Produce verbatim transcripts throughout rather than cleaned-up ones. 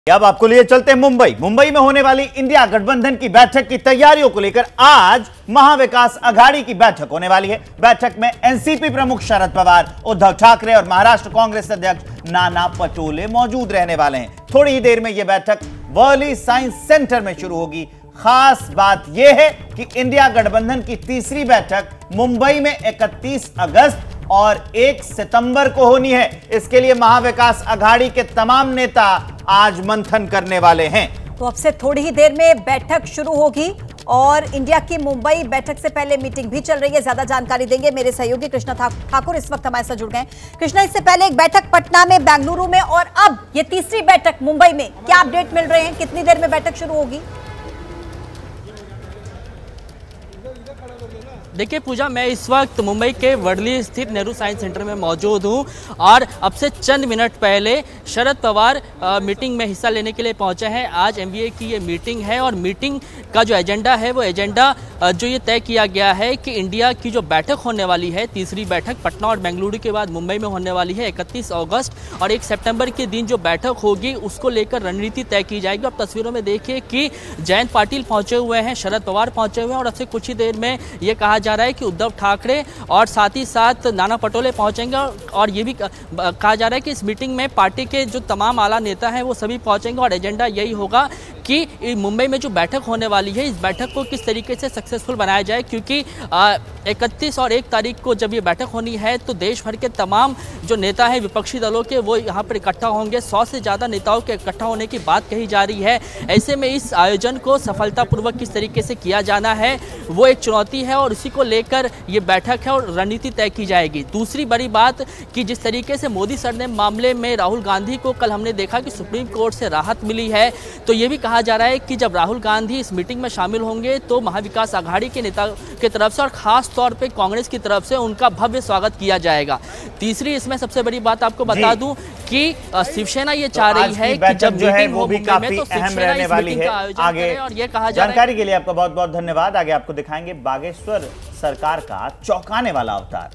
अब आपको लिए चलते हैं मुंबई। मुंबई में होने वाली इंडिया गठबंधन की बैठक की तैयारियों को लेकर आज महाविकास अघाड़ी की बैठक होने वाली है। बैठक में एनसीपी प्रमुख शरद पवार, उद्धव ठाकरे और महाराष्ट्र कांग्रेस अध्यक्ष नाना पटोले मौजूद रहने वाले हैं। थोड़ी ही देर में यह बैठक वर्ली साइंस सेंटर में शुरू होगी। खास बात यह है कि इंडिया गठबंधन की तीसरी बैठक मुंबई में इकतीस अगस्त और एक सितंबर को होनी है। इसके लिए महाविकास अघाड़ी के तमाम नेता आज मंथन करने वाले हैं। तो अब से थोड़ी ही देर में बैठक शुरू होगी और इंडिया की मुंबई बैठक से पहले मीटिंग भी चल रही है। ज्यादा जानकारी देंगे मेरे सहयोगी कृष्णा ठाकुर इस वक्त हमारे साथ जुड़ गए। कृष्णा, इससे पहले एक बैठक पटना में, बेंगलुरु में और अब ये तीसरी बैठक मुंबई में, क्या अपडेट मिल रहे हैं? कितनी देर में बैठक शुरू होगी? देखिए पूजा, मैं इस वक्त मुंबई के वर्ली स्थित नेहरू साइंस सेंटर में मौजूद हूं और अब से चंद मिनट पहले शरद पवार आ, मीटिंग में हिस्सा लेने के लिए पहुंचे हैं। आज एमबीए की ये मीटिंग है और मीटिंग का जो एजेंडा है वो एजेंडा जो ये तय किया गया है कि इंडिया की जो बैठक होने वाली है, तीसरी बैठक पटना और बेंगलुरु के बाद मुंबई में होने वाली है इकतीस अगस्त और एक सितंबर के दिन जो बैठक होगी उसको लेकर रणनीति तय की जाएगी। अब तस्वीरों में देखिए कि जयंत पाटिल पहुंचे हुए हैं, शरद पवार पहुंचे हुए हैं और अब से कुछ ही देर में ये कहा जा रहा है कि उद्धव ठाकरे और साथ ही साथ नाना पटोले पहुंचेंगे और ये भी कहा जा रहा है कि इस मीटिंग में पार्टी के जो तमाम आला नेता हैं वो सभी पहुंचेंगे और एजेंडा यही होगा कि मुंबई में जो बैठक होने वाली है इस बैठक को किस तरीके से सक्सेसफुल बनाया जाए, क्योंकि इकतीस और एक तारीख को जब ये बैठक होनी है तो देश भर के तमाम जो नेता हैं विपक्षी दलों के वो यहाँ पर इकट्ठा होंगे। सौ से ज़्यादा नेताओं के इकट्ठा होने की बात कही जा रही है। ऐसे में इस आयोजन को सफलतापूर्वक किस तरीके से किया जाना है वो एक चुनौती है और उसी को लेकर ये बैठक है और रणनीति तय की जाएगी। दूसरी बड़ी बात कि जिस तरीके से मोदी सर ने मामले में राहुल गांधी को कल हमने देखा कि सुप्रीम कोर्ट से राहत मिली है, तो ये भी कहा जा रहा है कि जब राहुल गांधी इस मीटिंग में शामिल होंगे तो महाविकास अघाड़ी के नेता की तरफ से और खास तौर पे कांग्रेस की तरफ से उनका भव्य स्वागत किया जाएगा। तीसरी इसमें सबसे बड़ी बात आपको बता दूं कि शिवसेना ये चाह रही है कि जब जो है वो भी में, काफी तो अहम रहने वाली है। आगे और ये कहा जानकारी के लिए आपका बहुत बहुत धन्यवाद। आगे आपको दिखाएंगे बागेश्वर सरकार का चौंकाने वाला अवतार।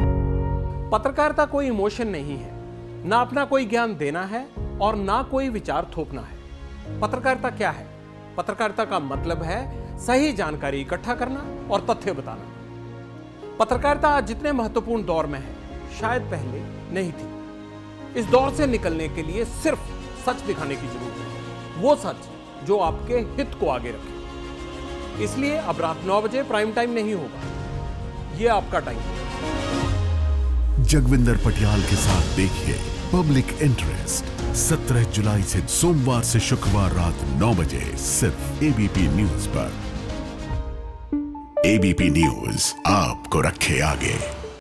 पत्रकारिता कोई इमोशन नहीं है, ना अपना कोई ज्ञान देना है और ना कोई विचार थोपना है। पत्रकारिता क्या है? पत्रकारिता का मतलब है सही जानकारी इकट्ठा करना और तथ्य बताना। पत्रकारिता आज जितने महत्वपूर्ण दौर में है शायद पहले नहीं थी। इस दौर से निकलने के लिए सिर्फ सच दिखाने की जरूरत है, वो सच जो आपके हित को आगे रखे। इसलिए अब रात नौ बजे प्राइम टाइम नहीं होगा, ये आपका टाइम है। जगविंदर पटियाल के साथ देखिए पब्लिक इंटरेस्ट सत्रह जुलाई से सोमवार से शुक्रवार रात नौ बजे सिर्फ एबीपी न्यूज पर। एबीपी न्यूज आपको रखे आगे।